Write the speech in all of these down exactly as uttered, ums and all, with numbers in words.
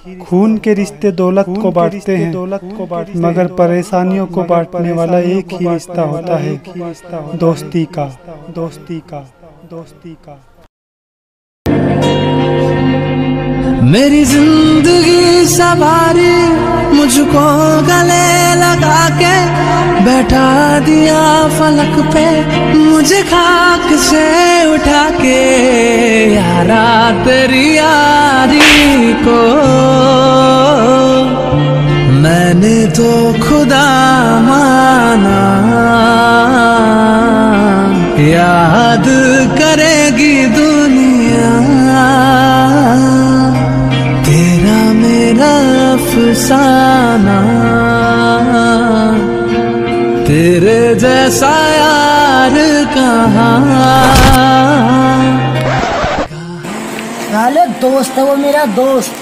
खून के रिश्ते दौलत को बांटते हैं, दौलत को बांटते मगर परेशानियों को बांटने वाला एक ही रिश्ता होता है, दोस्ती का, दोस्ती का, दोस्ती का। मेरी जिंदगी सवारी मुझको गले लगा के बैठा दिया फलक पे, मुझे खाक से उठा के यारा तेरी यारी को मैंने तो खुदा माना, याद करेगी दुनिया तेरा मेरा अफसाना, तेरे जैसा यार कहाँ। साले दोस्त है वो मेरा दोस्त।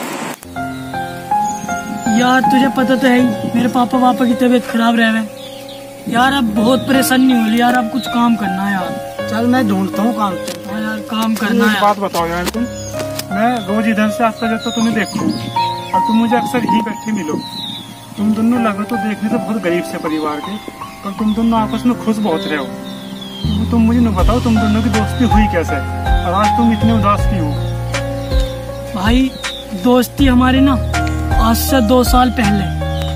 यार तुझे पता तो है ही मेरे पापा पापा की तबीयत खराब रह रहे यार, अब बहुत परेशानी हो रही यार, अब कुछ काम करना है यार। चल मैं ढूंढता हूँ काम। हाँ यार काम करना है। बात बताओ यार, तुम मैं रोज इधर से आता जाता तुम्हें देखता हूँ और तुम मुझे अक्सर ही बैठे मिलो। तुम दोनों लगे तो देखने से बहुत गरीब से परिवार के, पर तुम दोनों आपस में खुश बहुत रहे हो। तो तुम मुझे न बताओ तुम दोनों की दोस्ती हुई कैसे और आज तुम इतने उदास क्यों हो? भाई दोस्ती हमारी ना आज से दो साल पहले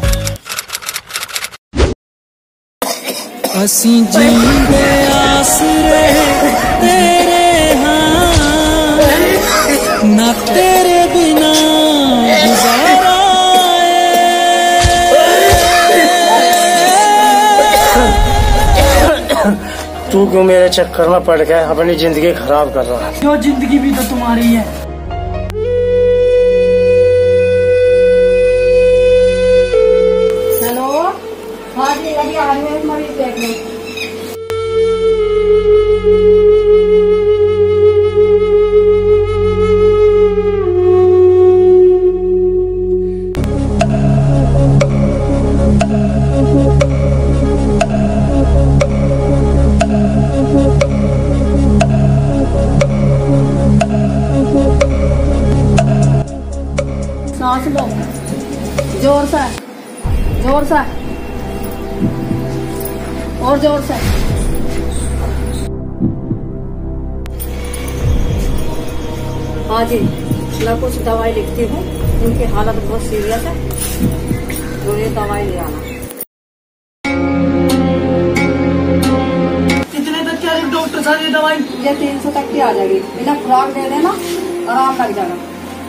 असी जींदे आसरे तेरे हाँ ना तेरे बिना गुजारा तू क्यों मेरे चक्कर में पड़ गया, अपनी जिंदगी खराब कर रहा है। जो जिंदगी भी तो तुम्हारी है। हेलो, हाँ जी अभी आ रही है, मरीज देख लो। सांस लो, जोर से, जोर से, और जोर से। हाँ जी मैं कुछ दवाई लिखती हूँ, उनकी हालत बहुत सीरियस है, तो ये दवाई ले आना। कितने तक की आ रही डॉक्टर साहब ये दवाई? ये तीन सौ तक की आ जाएगी, इन्हें खुराक दे देना, आराम लग जाएगा।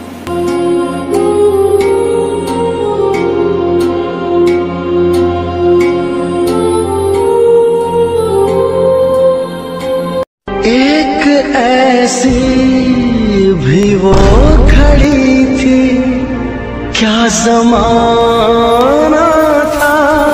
एक ऐसी भी वो खड़ी थी, क्या ज़माना था।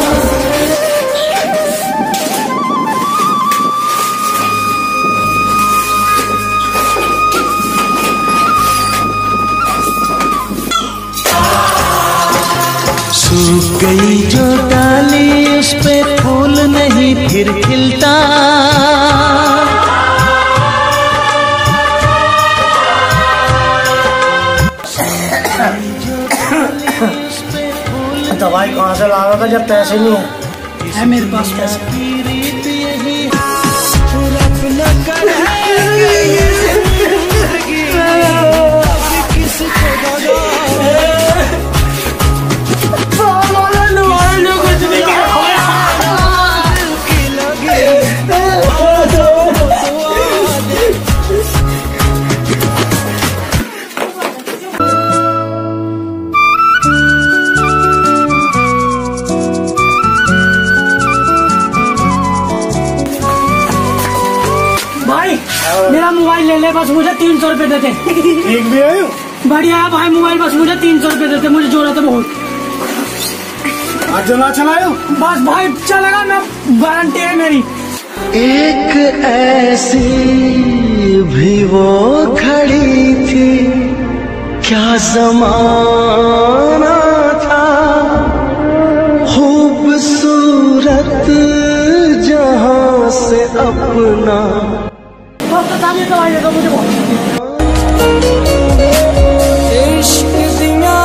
सूख गई जो डाली उस पे फूल नहीं फिर खिलता, दवाई कहाँ से लाओगे जब पैसे नहीं है? है मेरे पास पैसे। मेरा मोबाइल ले ले, बस मुझे तीन सौ रुपए देते। ठीक भी आयो? बढ़िया है भाई मोबाइल, बस मुझे तीन सौ रुपए देते, मुझे जरूरत है बहुत। आज चला चलायो? बस भाई चलेगा, मैं गारंटी है मेरी। एक ऐसी भी वो खड़ी थी, क्या ज़माना था। खूबसूरत जहां से अपना दवाई दे दो मुझे बहुत। इश्क दिया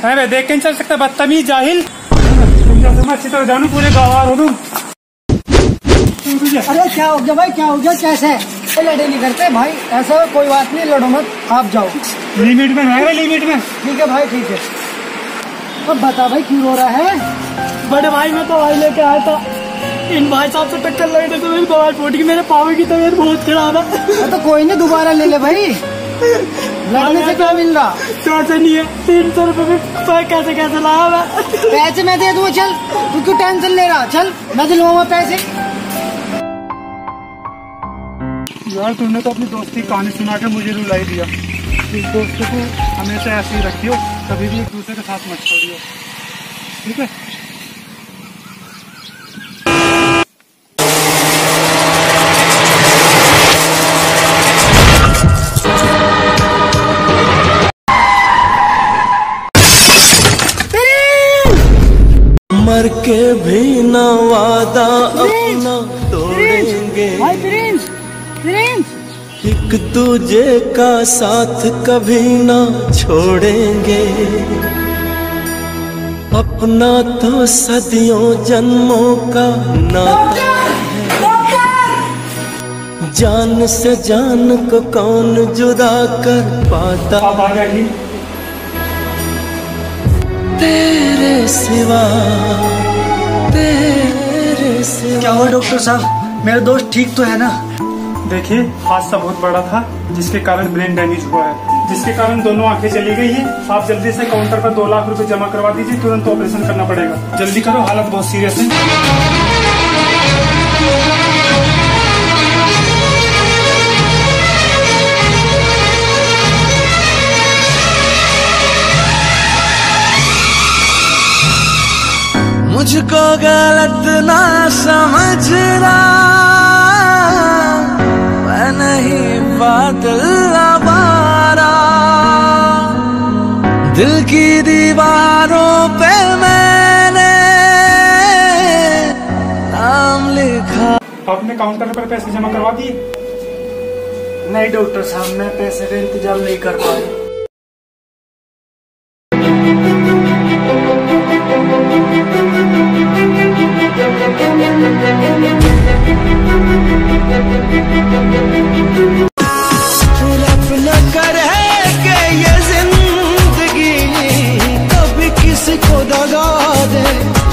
अरे देख के नहीं चल सकता, बदतमीज जाहिल। तुम जैसे मैं अच्छी तरह जानू, पूरे गवार हो तुम। अरे क्या हो गया भाई, क्या हो गया, कैसे ये लड़े नहीं करते भाई, ऐसा कोई बात नहीं, लड़ो मत, आप जाओ लिमिट में है, लिमिट में। ठीक है भाई, ठीक है। अब बता भाई क्यों रो रहा है? बड़े भाई मैं दवाई लेके आया था, इन भाई साहब से टक्कर लगी तो मेरी दवाई फूट गई, मेरे पापा की तबीयत बहुत खराब है। तो कोई नहीं, दोबारा ले ले भाई, लड़ने से क्या मिल रहा? पैसे नहीं है, तीन सौ रुपए में कैसे कैसे लाया मैं? पैसे मैं दे दूँ, चल तू क्यों टेंशन ले रहा, चल मैं दिलवाऊंगा पैसे। यार तुमने तो अपनी दोस्त की कहानी सुना के मुझे रुलाई दिया। इस दोस्त को हमेशा ऐसे ही रखियो, कभी भी एक दूसरे के साथ मत छोड़ियो, ठीक है? मर के भी ना वादा अपना तोड़ेंगे, भाई प्रिंस, प्रिंस एक दूजे का साथ कभी ना छोड़ेंगे, अपना तो सदियों जन्मों का नाता है, जान से जान को कौन जुदा कर पाता, आप आ गए तेरे सिवा, तेरे सिवा। क्या हुआ डॉक्टर साहब, मेरा दोस्त ठीक तो है ना? देखिए हादसा बहुत बड़ा था, जिसके कारण ब्रेन डैमेज हुआ है, जिसके कारण दोनों आंखें चली गई है। आप जल्दी से काउंटर पर दो लाख रुपए जमा करवा दीजिए, तुरंत ऑपरेशन करना पड़ेगा, जल्दी करो, हालत बहुत सीरियस है। मुझको गलत ना समझना, मैं नहीं बादल आवारा, दिल की दीवारों पे मैंने नाम लिखा। आपने काउंटर पर पैसे जमा करवा दिए? नहीं डॉक्टर साहब, मैं पैसे का इंतजाम नहीं कर पाया। न करे कि ये जिंदगी कभी किसी को दगा दे,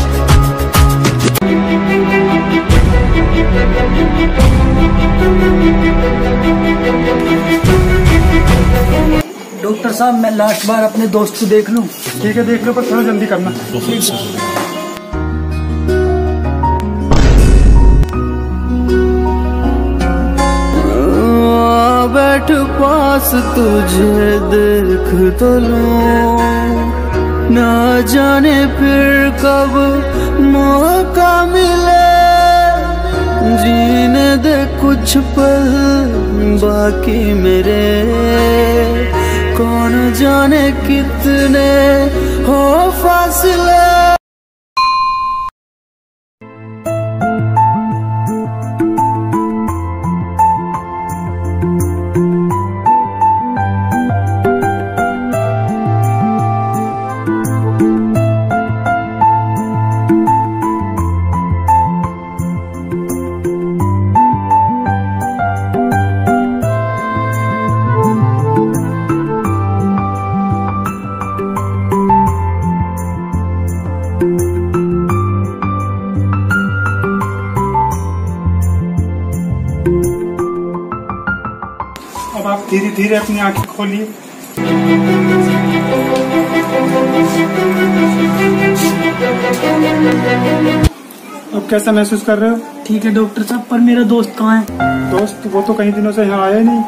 डॉक्टर साहब मैं लास्ट बार अपने दोस्त को देख लूं? ठीक है देख लो, पर थोड़ा जल्दी करना। बैठ पास तुझे देख तो लूं, ना जाने फिर कब मौका मिले, जीने दे कुछ पल बाकी मेरे, कौन जाने कितने हो फासले। अब आप धीरे धीरे अपनी आंखें खोलिए। अब कैसा महसूस कर रहे हो? ठीक है डॉक्टर साहब, पर मेरा दोस्त कहाँ है? दोस्त वो तो कई दिनों से यहाँ आया ही नहीं।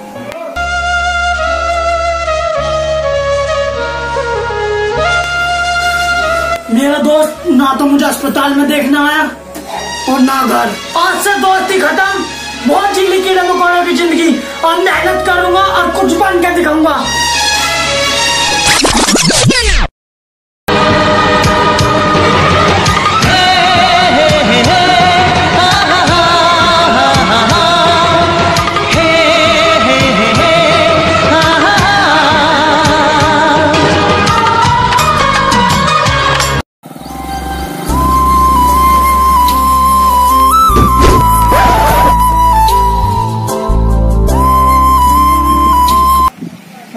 मेरा दोस्त ना तो मुझे अस्पताल में देखना आया और ना घर। आज से दोस्ती खत्म, बहुत जिंदगी कीड़े मकोड़ों की जिंदगी। और मेहनत करूंगा और कुछ बन के दिखाऊंगा।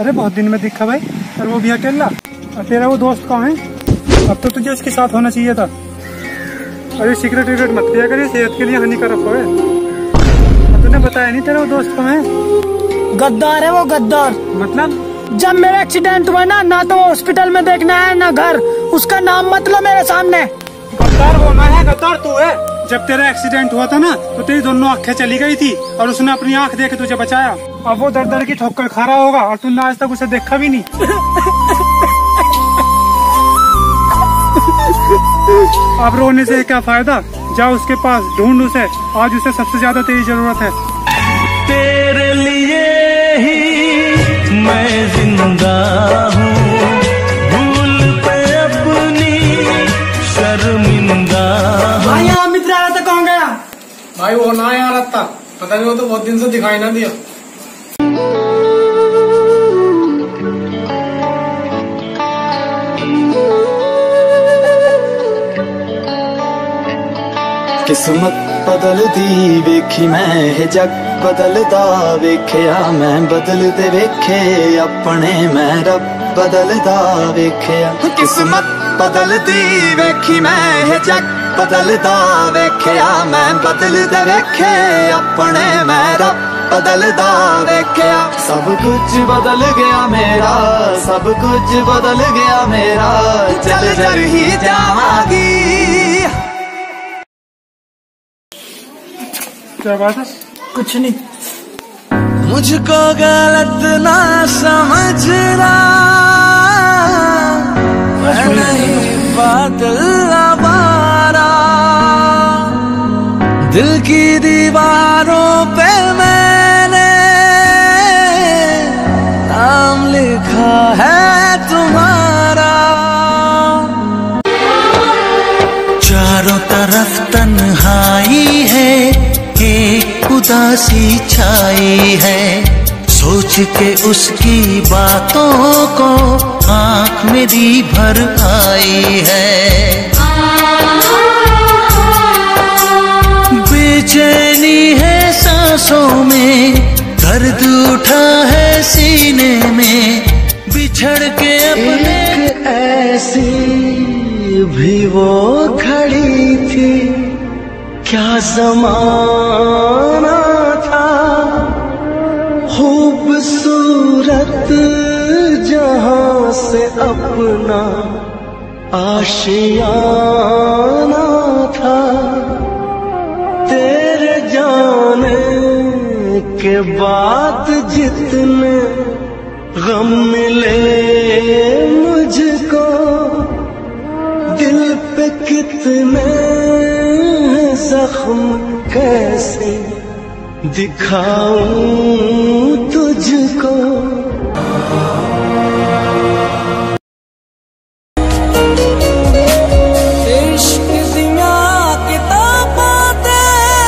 अरे बहुत दिन में दिखा भाई, और वो भी अकेला। और तेरा वो दोस्त कौन है? अब तो तुझे उसके साथ होना चाहिए था। अरे सिगरेट विगरेट मत पिया करिए, सेहत के लिए हानिकारक है। तूने बताया नहीं तेरा वो दोस्त कौन है? गद्दार है वो, गद्दार। मतलब जब मेरा एक्सीडेंट हुआ ना, ना तो हॉस्पिटल में देखना है ना घर, उसका नाम मत लो मेरे सामने। गद्दार वो ना है, गद्दार तू है। जब तेरा एक्सीडेंट हुआ था ना तो तेरी दोनों आंखें चली गई थी और उसने अपनी आंख दे के तुझे बचाया। अब वो दर दर की ठोकर खा रहा होगा और तूने आज तक उसे देखा भी नहीं। अब रोने से क्या फायदा? जा उसके पास, ढूंढ उसे, आज उसे सबसे ज्यादा तेरी जरूरत है। तेरे लिए ही मैं जिंदा हूँ, भूल पे अपनी शर्मिंदा। भाई अमित आ रहा था, कौन गया? भाई वो ना आ रहा था, पता नहीं, वो तो बहुत दिन से दिखाई ना दिया। किस्मत बदलदी वेखी मैं, जग बदलदा वेख्या मैं, बदलदे वेखे अपने मैं, रब बदलदा वेख्या। किस्मत बदलदी वेखी मैं, जग बदलदा वेख्या मैं, बदलदे वेखे अपने मैं, रब बदलदा वेख्या। सब कुछ बदल गया मेरा, सब कुछ बदल गया मेरा, चल जर ही जावांगी। क्या बात है? कुछ नहीं। मुझको गलत ना समझना, मैं नहीं बादल आवारा, दिल की दीवारों पे मैंने नाम लिखा है तुम्हारा। चारों तरफ तन्हाई है, एक उदासी छाई है, सोच के उसकी बातों को आँख मेरी भर आई है। बेचैनी है सांसों में, दर्द उठा है सीने में, बिछड़ के अपने। एक ऐसी भी वो खड़ी थी, क्या ज़माना था, खूबसूरत जहां से अपना आशियाना था। तेरे जाने के बाद जितने गम मिले मुझको, दिल पे कितने जख्म कैसे दिखाऊं तुझको। इश्क दिया किताबों दे,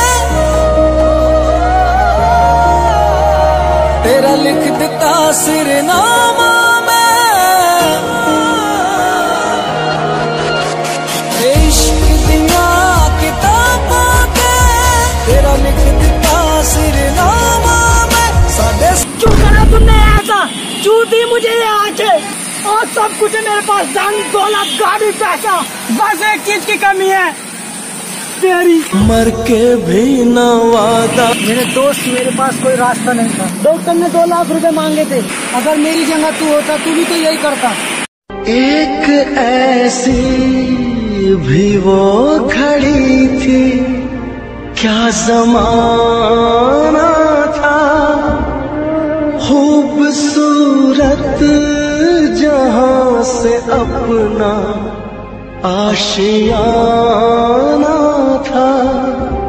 तेरा लिख दिता सिरनामा में। इश्क दिया किताबों दे, तेरा लिख दिता सिरनामा में। साडे क्यों करा तुमने ऐसा? चूती मुझे ये आंखें और सब कुछ है मेरे पास, धन दौलत गाड़ी पैसा, बस एक चीज की कमी है, तेरी। मर के भी न वादा। मेरे दोस्त, मेरे पास कोई रास्ता नहीं था। डॉक्टर ने दो लाख रुपए मांगे थे, अगर मेरी जगह तू होता तू भी तो यही करता। एक ऐसी भी वो खड़ी थी, क्या ज़माना था, खूबसूरत जहां से अपना आशियाना था।